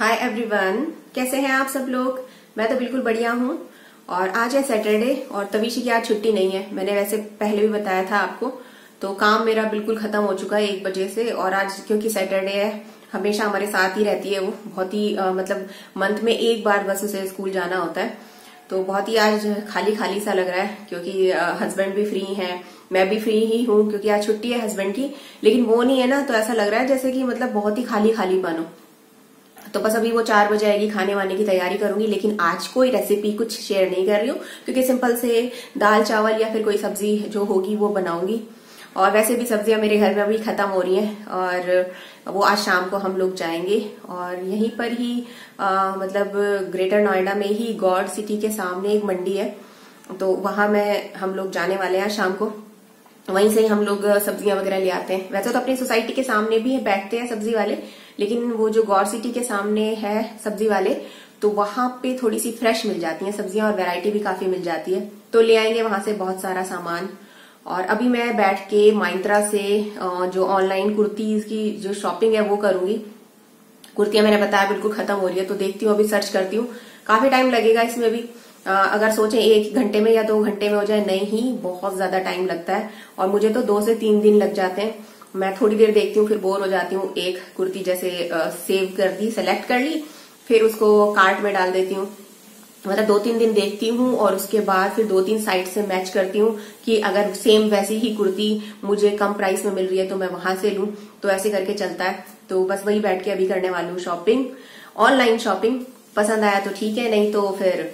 Hi everyone, कैसे हैं आप सब लोग। मैं तो बिल्कुल बढ़िया हूँ। और आज है सैटरडे और तवीशी की आज छुट्टी नहीं है। मैंने वैसे पहले भी बताया था आपको। तो काम मेरा बिल्कुल खत्म हो चुका है 1 बजे से। और आज क्योंकि सैटरडे है, हमेशा हमारे साथ ही रहती है वो। बहुत ही मतलब मंथ में एक बार बस उसे स्कूल जाना होता है। तो बहुत ही आज खाली खाली सा लग रहा है क्योंकि हस्बैंड भी फ्री हैं, मैं भी फ्री ही हूँ क्योंकि आज छुट्टी है हस्बैंड की। लेकिन वो नहीं है ना, तो ऐसा लग रहा है जैसे कि मतलब बहुत ही खाली खाली बनो। तो बस अभी वो 4 बजे आएगी, खाने वाने की तैयारी करूंगी। लेकिन आज कोई रेसिपी कुछ शेयर नहीं कर रही हूँ क्योंकि सिंपल से दाल चावल या फिर कोई सब्जी जो होगी वो बनाऊंगी। और वैसे भी सब्जियां मेरे घर में अभी खत्म हो रही हैं और वो आज शाम को हम लोग जाएंगे। और यहीं पर ही मतलब ग्रेटर नोएडा में ही गॉड सिटी के सामने एक मंडी है, तो वहां में हम लोग जाने वाले हैं शाम को। वहीं से ही हम लोग सब्जियां वगैरह ले आते हैं। वैसे तो अपनी सोसाइटी के सामने भी बैठते हैं सब्जी वाले, लेकिन वो जो गौर सिटी के सामने है सब्जी वाले, तो वहां पे थोड़ी सी फ्रेश मिल जाती हैं सब्जियां और वैरायटी भी काफी मिल जाती है। तो ले आएंगे वहां से बहुत सारा सामान। और अभी मैं बैठ के माइंत्रा से जो ऑनलाइन कुर्तीज की जो शॉपिंग है वो करूंगी। कुर्तियां मैंने बताया बिल्कुल खत्म हो रही है, तो देखती हूँ, अभी सर्च करती हूँ। काफी टाइम लगेगा इसमें भी। अगर सोचें 1 घंटे में या 2 घंटे में हो जाए, नहीं, बहुत ज्यादा टाइम लगता है। और मुझे तो 2 से 3 दिन लग जाते हैं। मैं थोड़ी देर देखती हूँ, फिर बोर हो जाती हूँ। एक कुर्ती जैसे सेव कर दी, सेलेक्ट कर ली, फिर उसको कार्ट में डाल देती हूँ। मतलब 2-3 दिन देखती हूँ और उसके बाद फिर 2-3 साइट से मैच करती हूँ कि अगर सेम वैसी ही कुर्ती मुझे कम प्राइस में मिल रही है तो मैं वहां से लूं। तो ऐसे करके चलता है। तो बस वही बैठ के अभी करने वाली हूँ शॉपिंग, ऑनलाइन शॉपिंग। पसंद आया तो ठीक है, नहीं तो फिर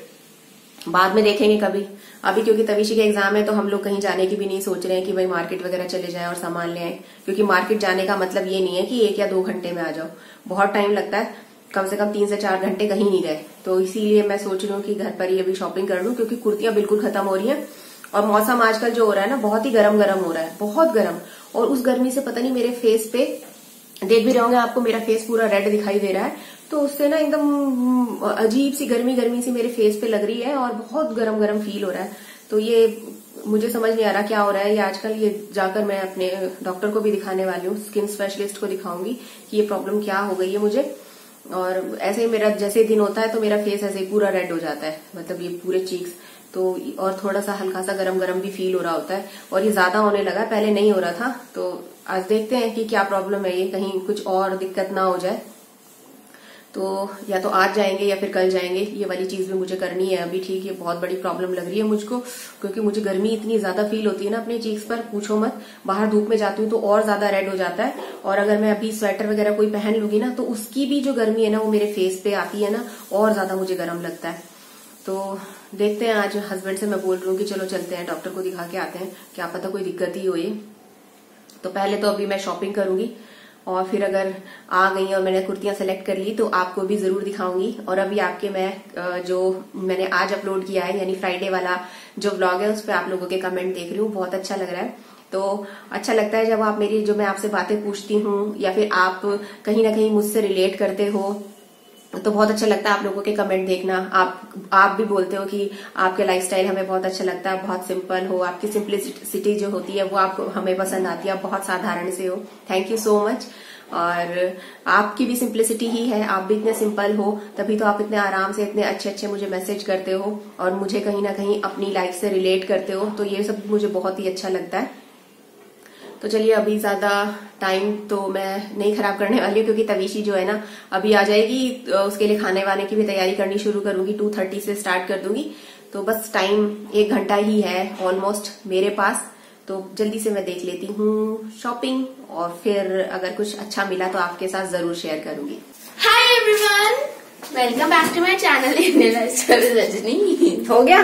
बाद में देखेंगे कभी। अभी क्योंकि तवीशी के एग्जाम है तो हम लोग कहीं जाने की भी नहीं सोच रहे हैं कि भाई मार्केट वगैरह चले जाएं और सामान ले आए। क्योंकि मार्केट जाने का मतलब ये नहीं है कि 1 या 2 घंटे में आ जाओ, बहुत टाइम लगता है। कम से कम 3 से 4 घंटे कहीं नहीं गए। तो इसीलिए मैं सोच रही हूँ कि घर पर ही अभी शॉपिंग कर लूं क्योंकि कुर्तियां बिल्कुल खत्म हो रही हैं। और मौसम आजकल जो हो रहा है ना, बहुत ही गर्म गर्म हो रहा है, बहुत गर्म। और उस गर्मी से पता नहीं मेरे फेस पे, देख भी रहे होंगे आपको, मेरा फेस पूरा रेड दिखाई दे रहा है। तो उससे ना एकदम अजीब सी गर्मी गर्मी सी मेरे फेस पे लग रही है और बहुत गरम गरम फील हो रहा है। तो ये मुझे समझ नहीं आ रहा क्या हो रहा है ये आजकल। ये जाकर मैं अपने डॉक्टर को भी दिखाने वाली हूँ, स्किन स्पेशलिस्ट को दिखाऊंगी कि ये प्रॉब्लम क्या हो गई है मुझे। और ऐसे ही मेरा जैसे दिन होता है तो मेरा फेस ऐसे ही पूरा रेड हो जाता है, मतलब ये पूरे चीक्स। तो और थोड़ा सा हल्का सा गरम गरम भी फील हो रहा होता है। और ये ज्यादा होने लगा, पहले नहीं हो रहा था। तो आज देखते हैं कि क्या प्रॉब्लम है, ये कहीं कुछ और दिक्कत ना हो जाए। तो या तो आज जाएंगे या फिर कल जाएंगे। ये वाली चीज भी मुझे करनी है अभी। ठीक है, बहुत बड़ी प्रॉब्लम लग रही है मुझको क्योंकि मुझे गर्मी इतनी ज्यादा फील होती है ना अपने चीक्स पर, पूछो मत। बाहर धूप में जाती हूँ तो और ज्यादा रेड हो जाता है। और अगर मैं अभी स्वेटर वगैरह कोई पहन लूंगी ना, तो उसकी भी जो गर्मी है ना वो मेरे फेस पे आती है ना, और ज्यादा मुझे गर्म लगता है। तो देखते हैं, आज हस्बैंड से मैं बोल रही हूँ कि चलो चलते हैं, डॉक्टर को दिखा के आते हैं, क्या पता कोई दिक्कत ही हो ये। तो पहले तो अभी मैं शॉपिंग करूंगी और फिर अगर आ गई और मैंने कुर्तियां सेलेक्ट कर ली तो आपको भी जरूर दिखाऊंगी। और अभी आपके मैं जो मैंने आज अपलोड किया है, यानी फ्राइडे वाला जो व्लॉग है, उस पर आप लोगों के कमेंट देख रही हूँ, बहुत अच्छा लग रहा है। तो अच्छा लगता है जब आप मेरी, जो मैं आपसे बातें पूछती हूँ या फिर आप कहीं ना कहीं मुझसे रिलेट करते हो, तो बहुत अच्छा लगता है आप लोगों के कमेंट देखना। आप भी बोलते हो कि आपके लाइफस्टाइल हमें बहुत अच्छा लगता है, बहुत सिंपल हो, आपकी सिंपलिसिटी जो होती है वो आपको हमें पसंद आती है, आप बहुत साधारण से हो। Thank you so much. और आपकी भी सिंपलिसिटी ही है, आप भी इतने सिंपल हो, तभी तो आप इतने आराम से इतने अच्छे अच्छे मुझे मैसेज करते हो और मुझे कहीं ना कहीं अपनी लाइफ से रिलेट करते हो। तो ये सब मुझे बहुत ही अच्छा लगता है। तो चलिए, अभी ज्यादा टाइम तो मैं नहीं खराब करने वाली हूँ क्योंकि तवीशी जो है ना अभी आ जाएगी। उसके लिए खाने वाने की भी तैयारी करनी शुरू करूंगी, 2:30 से स्टार्ट कर दूंगी। तो बस टाइम 1 घंटा ही है ऑलमोस्ट मेरे पास। तो जल्दी से मैं देख लेती हूँ शॉपिंग और फिर अगर कुछ अच्छा मिला तो आपके साथ जरूर शेयर करूंगी। Hi everyone, welcome back to my channel Rajni. हो गया,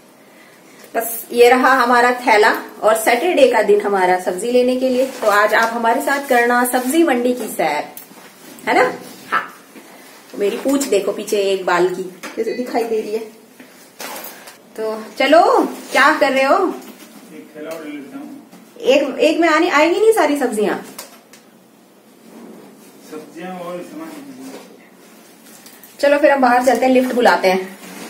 बस ये रहा हमारा थैला। और सैटरडे का दिन हमारा सब्जी लेने के लिए। तो आज आप हमारे साथ करना सब्जी मंडी की सैर, है ना। हाँ, तो मेरी पूंछ देखो पीछे एक बाल की जैसे दिखाई दे रही है। तो चलो, क्या कर रहे हो। एक में आएंगी नहीं सारी सब्जियां और सामान। चलो फिर हम बाहर चलते हैं, लिफ्ट बुलाते हैं।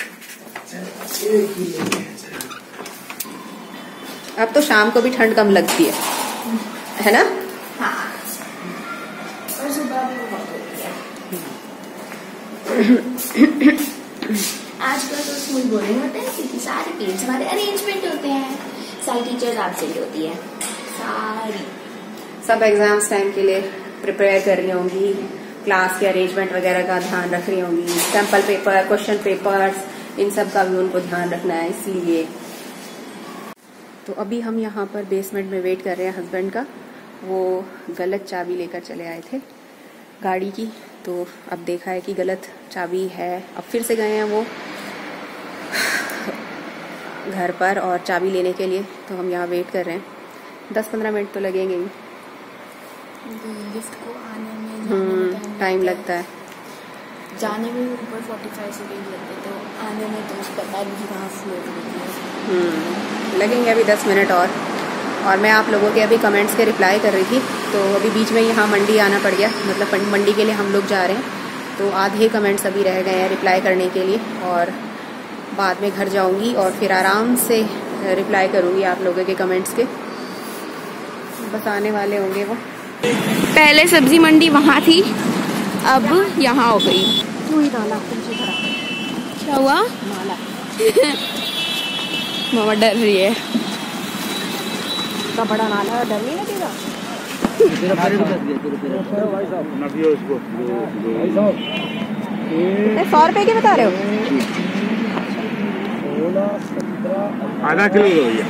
अब तो शाम को भी ठंड कम लगती है ना। हाँ, और सुबह भी बहुत होती है। आजकल तो स्कूल बोरिंग होते हैं क्योंकि सारे पेरेंट्स हमारे अरेंजमेंट होते हैं, सारी टीचर्स एब्सेंट होती है, सारी सब एग्जाम्स टाइम के लिए प्रिपेयर कर रही होंगी, क्लास के अरेंजमेंट वगैरह का ध्यान रख रही होंगी, सैंपल पेपर, क्वेश्चन पेपर्स, इन सब का भी उनको ध्यान रखना है। इसलिए तो अभी हम यहाँ पर बेसमेंट में वेट कर रहे हैं हस्बैंड का। वो गलत चाबी लेकर चले आए थे गाड़ी की, तो अब देखा है कि गलत चाबी है। अब फिर से गए हैं वो घर पर और चाबी लेने के लिए, तो हम यहाँ वेट कर रहे हैं। 10-15 मिनट तो लगेंगे ही, लिफ्ट को आने में टाइम लगता है। जाने में ऊपर 45 सेकेंड लगते, तो आने में तो पता नहीं कहाँ फ्लोर लगेंगे अभी 10 मिनट और मैं आप लोगों के अभी कमेंट्स के रिप्लाई कर रही थी, तो अभी बीच में यहाँ मंडी आना पड़ गया, मतलब मंडी के लिए हम लोग जा रहे हैं, तो आधे कमेंट्स अभी रह गए हैं रिप्लाई करने के लिए, और बाद में घर जाऊंगी और फिर आराम से रिप्लाई करूंगी आप लोगों के कमेंट्स के। बस आने वाले होंगे वो। पहले सब्जी मंडी वहाँ थी, अब यहाँ हो गई। क्या हुआ? मामा डर रही है। इतना बड़ा नाला है, डर नहीं लगेगा? 100 रुपए के बता रहे हो? आधा किलो भैया।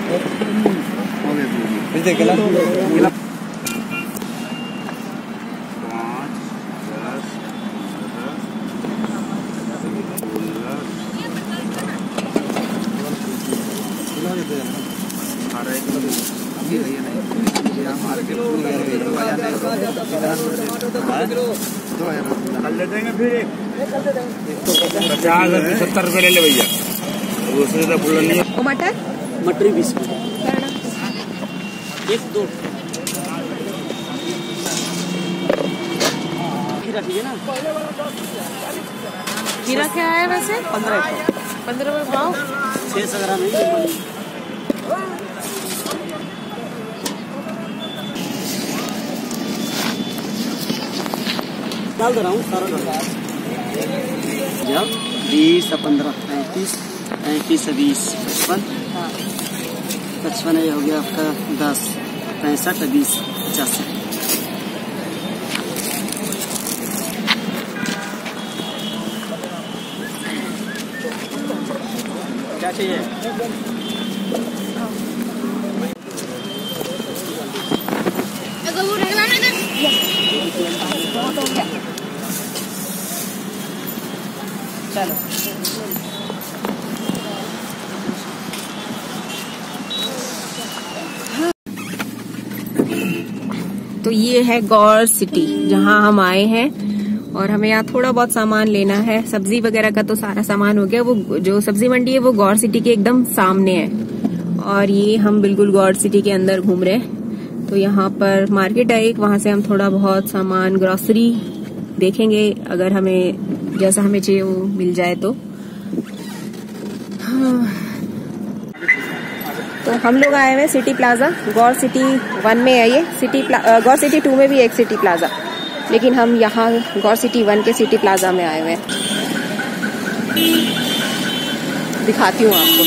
ले देंगे फिर 50-70 रुपए ले ले भैया। दूसरे तो फुल नहीं है। मटर 20 1-2 ना। खीरा क्या है वैसे? 15 रुपए पाव। 600 ग्राम है। डाल दे रहा हूँ सारा जब 20 से 15 35 से 20 55 ये हो गया आपका 10 65 20 85। क्या चाहिए? चलो तो ये है गौर सिटी जहाँ हम आए हैं, और हमें यहाँ थोड़ा बहुत सामान लेना है। सब्जी वगैरह का तो सारा सामान हो गया। वो जो सब्जी मंडी है वो गौर सिटी के एकदम सामने है, और ये हम बिल्कुल गौर सिटी के अंदर घूम रहे हैं। तो यहाँ पर मार्केट है एक, वहां से हम थोड़ा बहुत सामान ग्रोसरी देखेंगे, अगर हमें जैसा हमें चाहिए वो मिल जाए तो। तो हम लोग आए हुए सिटी प्लाजा, गौर सिटी 1 में है ये गौर सिटी 2 में भी एक सिटी प्लाजा, लेकिन हम यहाँ गौर सिटी 1 के सिटी प्लाजा में आए हुए हैं। दिखाती हूँ आपको।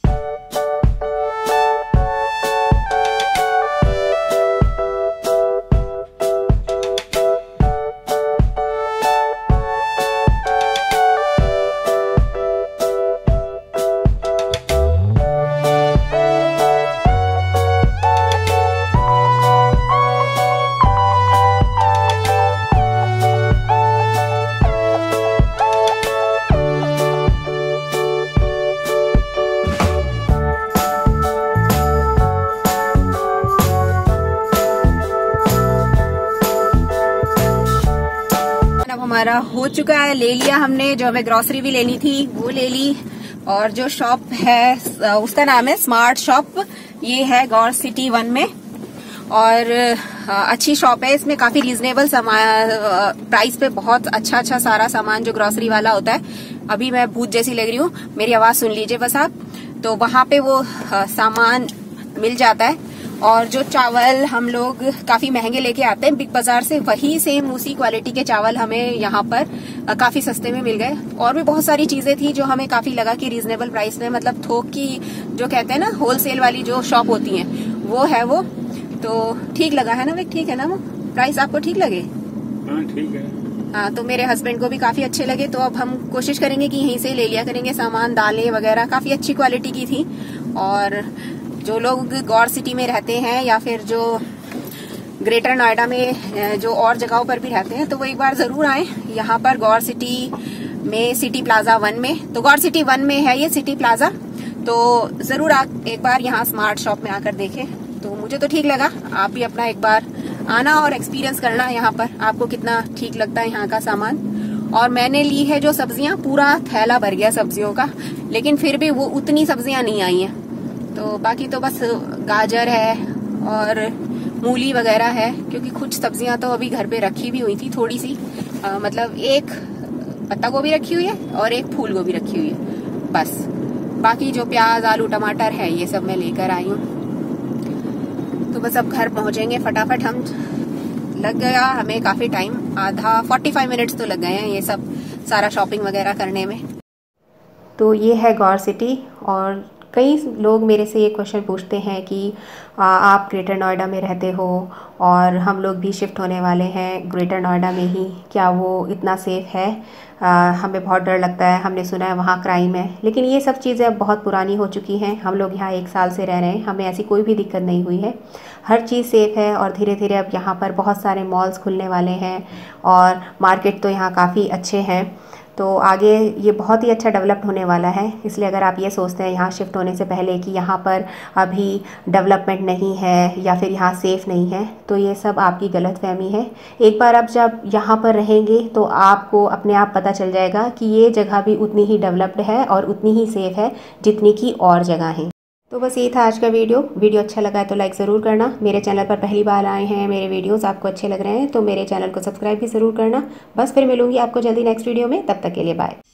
हमारा हो चुका है, ले लिया हमने। जो हमें ग्रोसरी भी लेनी थी वो ले ली, और जो शॉप है उसका नाम है स्मार्ट शॉप। ये है गौर सिटी 1 में, और अच्छी शॉप है। इसमें काफी रीजनेबल प्राइस पे बहुत अच्छा अच्छा सारा सामान जो ग्रोसरी वाला होता है। अभी मैं भूत जैसी लग रही हूँ, मेरी आवाज सुन लीजिए बस आप। तो वहां पे वो सामान मिल जाता है, और जो चावल हम लोग काफी महंगे लेके आते हैं बिग बाजार से, वही सेम उसी क्वालिटी के चावल हमें यहाँ पर काफी सस्ते में मिल गए। और भी बहुत सारी चीजें थी जो हमें काफी लगा कि रीजनेबल प्राइस में, मतलब थोक की जो कहते हैं ना होलसेल वाली जो शॉप होती है वो है वो, तो ठीक लगा है ना भाई? ठीक है ना वो प्राइस? आपको ठीक लगे? हाँ ठीक है। हाँ, तो मेरे हस्बैंड को भी काफी अच्छे लगे, तो अब हम कोशिश करेंगे कि यहीं से ले लिया करेंगे सामान। दालें वगैरह काफी अच्छी क्वालिटी की थी। और जो लोग गौर सिटी में रहते हैं या फिर जो ग्रेटर नोएडा में जो और जगहों पर भी रहते हैं, तो वो एक बार जरूर आए यहाँ पर गौर सिटी में, सिटी प्लाजा 1 में। तो गौर सिटी 1 में है ये सिटी प्लाजा, तो जरूर आप एक बार यहाँ स्मार्ट शॉप में आकर देखें। तो मुझे तो ठीक लगा, आप भी अपना एक बार आना और एक्सपीरियंस करना यहाँ पर, आपको कितना ठीक लगता है यहाँ का सामान। और मैंने ली है जो सब्जियां, पूरा थैला भर गया सब्जियों का, लेकिन फिर भी वो उतनी सब्जियां नहीं आई हैं। तो बाकी तो बस गाजर है और मूली वगैरह है, क्योंकि कुछ सब्जियां तो अभी घर पे रखी भी हुई थी थोड़ी सी, मतलब एक पत्ता गोभी रखी हुई है और एक फूल गोभी रखी हुई है बस। बाकी जो प्याज आलू टमाटर है ये सब मैं लेकर आई हूँ। तो बस अब घर पहुंचेंगे फटाफट हम। लग गया हमें काफी टाइम, आधा 45 मिनट्स तो लग गए हैं ये सब सारा शॉपिंग वगैरह करने में। तो ये है गौर सिटी। और कई लोग मेरे से ये क्वेश्चन पूछते हैं कि आप ग्रेटर नोएडा में रहते हो और हम लोग भी शिफ्ट होने वाले हैं ग्रेटर नोएडा में ही, क्या वो इतना सेफ़ है? हमें बहुत डर लगता है, हमने सुना है वहाँ क्राइम है। लेकिन ये सब चीज़ें अब बहुत पुरानी हो चुकी हैं। हम लोग यहाँ 1 साल से रह रहे हैं, हमें ऐसी कोई भी दिक्कत नहीं हुई है। हर चीज़ सेफ़ है। और धीरे धीरे अब यहाँ पर बहुत सारे मॉल्स खुलने वाले हैं और मार्केट तो यहाँ काफ़ी अच्छे हैं। तो आगे ये बहुत ही अच्छा डेवलप होने वाला है। इसलिए अगर आप ये सोचते हैं यहाँ शिफ्ट होने से पहले कि यहाँ पर अभी डेवलपमेंट नहीं है या फिर यहाँ सेफ़ नहीं है, तो ये सब आपकी गलतफहमी है। एक बार आप जब यहाँ पर रहेंगे तो आपको अपने आप पता चल जाएगा कि ये जगह भी उतनी ही डेवलप्ड है और उतनी ही सेफ़ है जितनी की और जगह हैं। तो बस ये था आज का वीडियो अच्छा लगा है तो लाइक ज़रूर करना। मेरे चैनल पर पहली बार आए हैं, मेरे वीडियोस आपको अच्छे लग रहे हैं तो मेरे चैनल को सब्सक्राइब भी ज़रूर करना। बस फिर मिलूंगी आपको जल्दी नेक्स्ट वीडियो में, तब तक के लिए बाय।